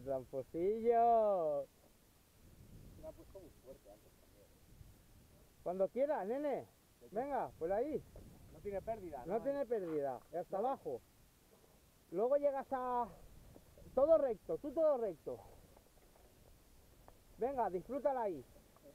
tramposillo. Me ha puesto muy fuerte antes también. Cuando quieras, nene. Venga, por ahí. No tiene pérdida, No tiene pérdida. Hasta abajo. Luego llegas a... Todo recto, tú todo recto. Venga, disfrútala ahí.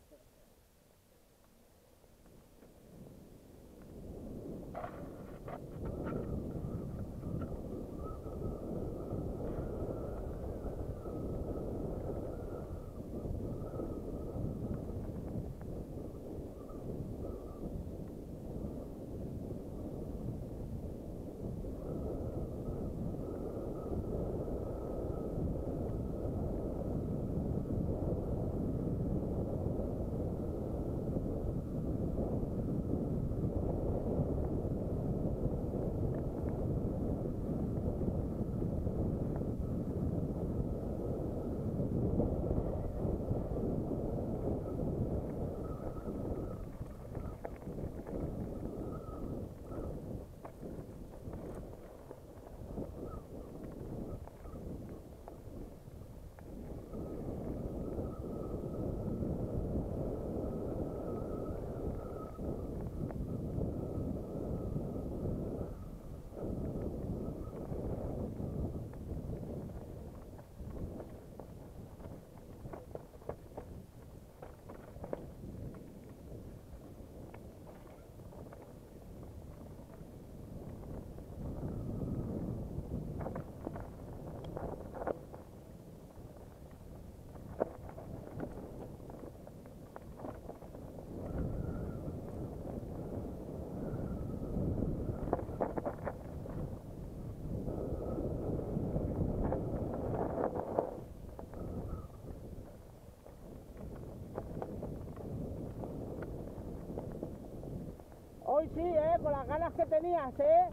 Hoy sí, con las ganas que tenías,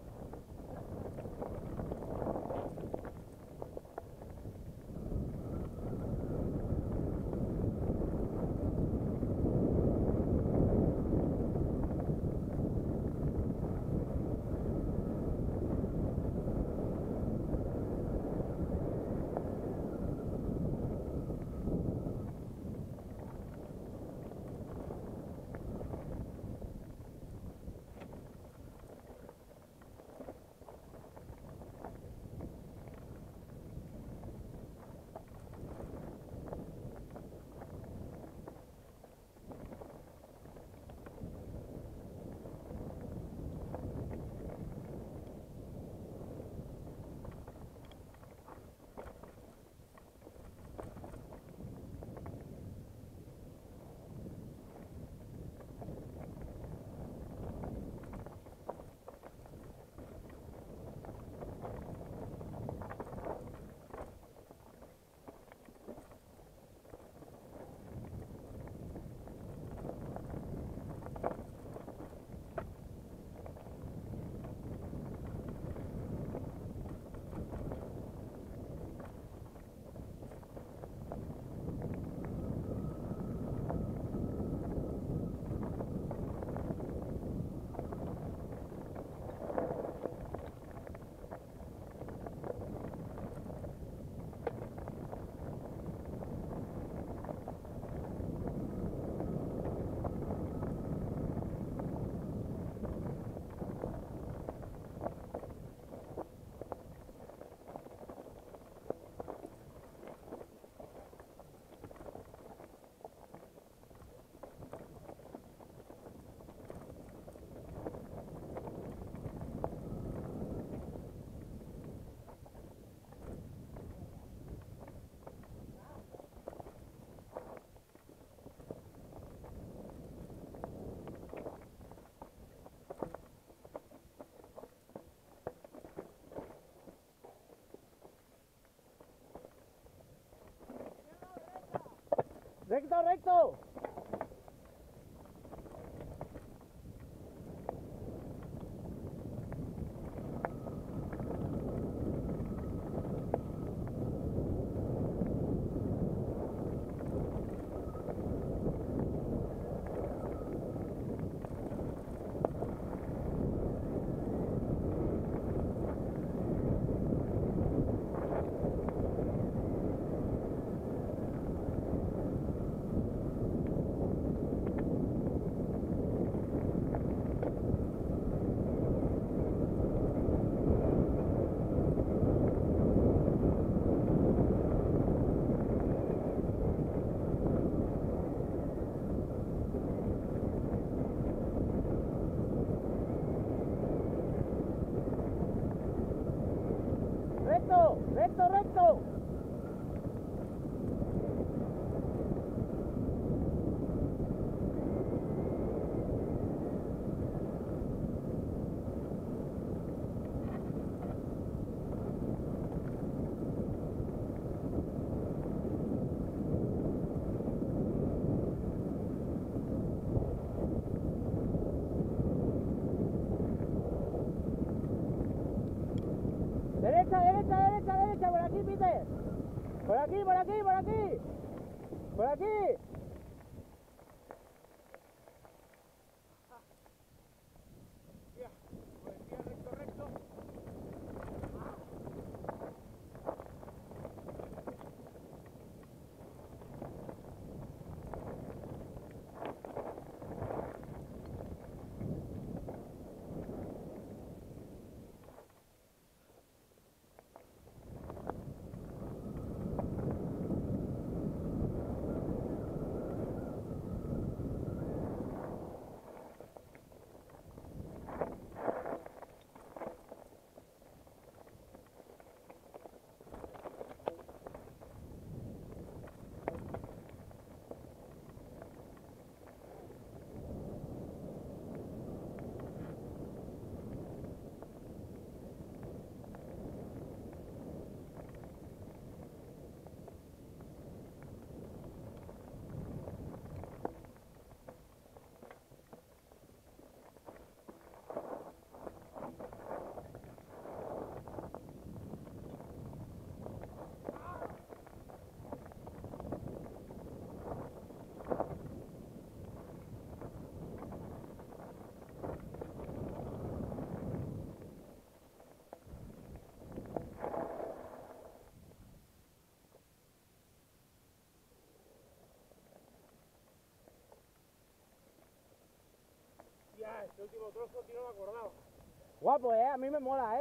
Recto, recto. recto, recto, recto. Derecha, derecha, derecha, derecha, por aquí, Peter. Por aquí, por aquí, por aquí. Por aquí. Recto, recto. Ya, este último trozo, tío, no me acordaba. Guapo, a mí me mola,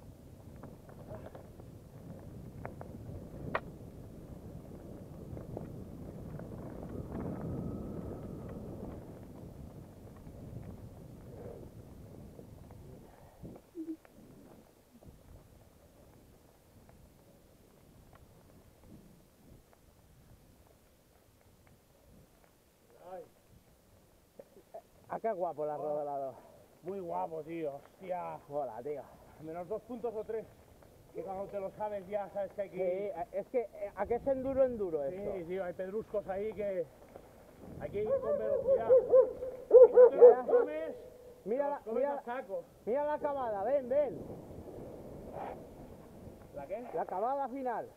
Ay, qué guapo la rodelado. muy guapo, tío. Hostia. Mola, tío. Menos 2 puntos o 3. Que cuando te lo sabes ya sabes que hay que ir. Sí, es que a que es enduro esto. Sí, tío, hay pedruscos ahí que hay que ir con velocidad. Si no te los comes, Mira te la, los comes a saco. mira la acabada, ven, ven. ¿La qué? La acabada final.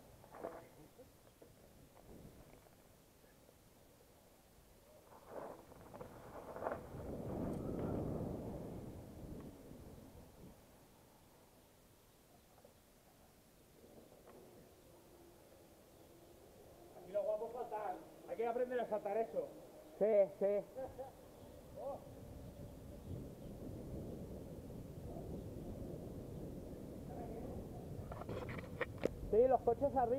Aquí lo guapo es saltar. Hay que aprender a saltar eso. Sí, sí. Sí, los coches arriba.